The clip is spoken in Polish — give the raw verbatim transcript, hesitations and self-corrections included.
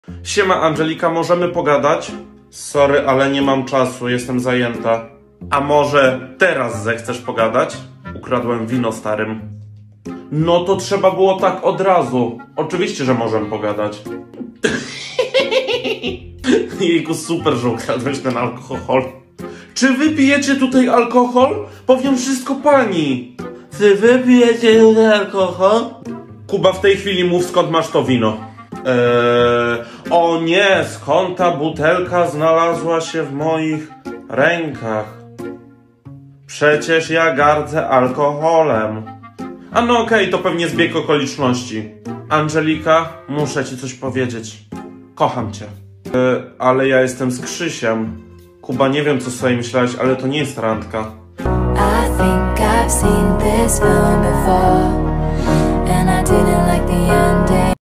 Siema Angelika, możemy pogadać? Sorry, ale nie mam czasu, jestem zajęta. A może teraz zechcesz pogadać? Ukradłem wino starym. No to trzeba było tak od razu. Oczywiście, że możemy pogadać. Jejku, super, że ukradłeś ten alkohol. Czy wy pijecie tutaj alkohol? Powiem wszystko pani. Czy wy pijecie tutaj alkohol? Kuba, w tej chwili mów, skąd masz to wino. Eee, o nie, skąd ta butelka znalazła się w moich rękach? Przecież ja gardzę alkoholem. A no okej, okay, to pewnie zbieg okoliczności. Angelika, muszę ci coś powiedzieć. Kocham cię. Eee, ale ja jestem z Krzysiem. Kuba, nie wiem co sobie myślałeś, ale to nie jest randka. I think I've seen this film before, and I didn't like the ending.